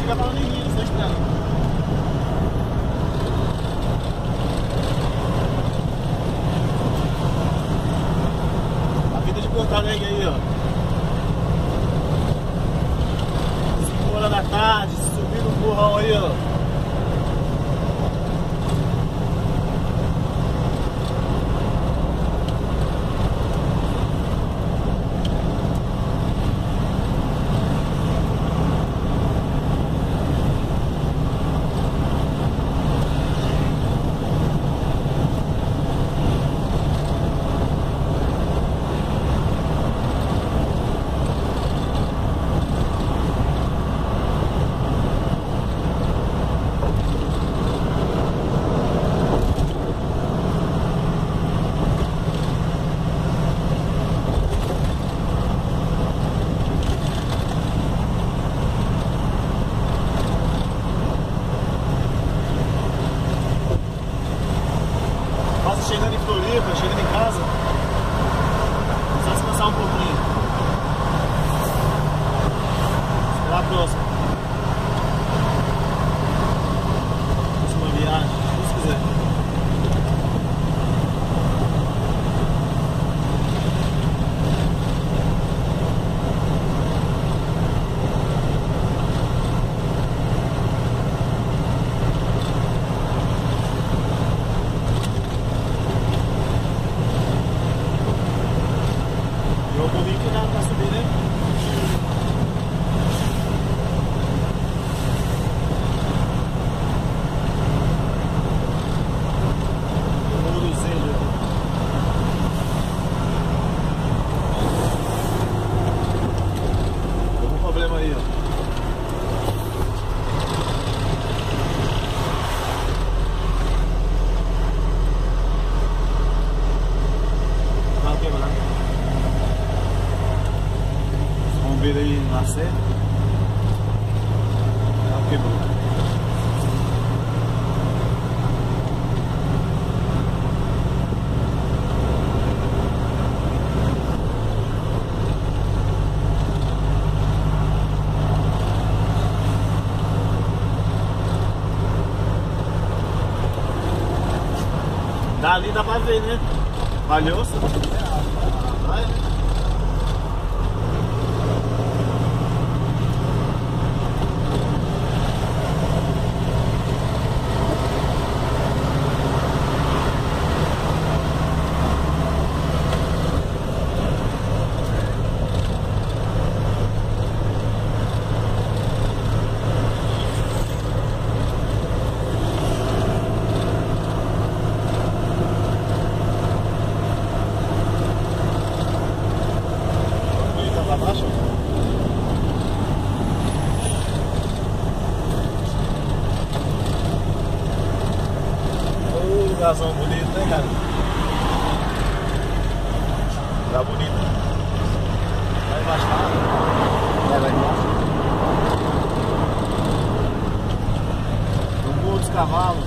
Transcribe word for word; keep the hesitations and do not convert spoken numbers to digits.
chega falando em mim, só esperando. A vida de Porto Alegre aí, ó. cinco horas da tarde, subir no burrão aí, ó. Chegando em Floripa, chegando em casa, só descansar um pouquinho. Esperar a próxima. Próxima viagem, se Deus quiser. Eu vou vir aqui na, pra subir, né? Eu vou no Zelo. Tem um problema aí, ó. Carro quebrado. Vamos ver aí na série. Ela quebrou. Dali dá pra ver, né? Valeu-se. Vai, né? Abaixo. Ô, lugarzão bonito, né, cara? Lugar bonito. Vai embaixo, tá? Vai, vai embaixo. No Morro dos Cavalos.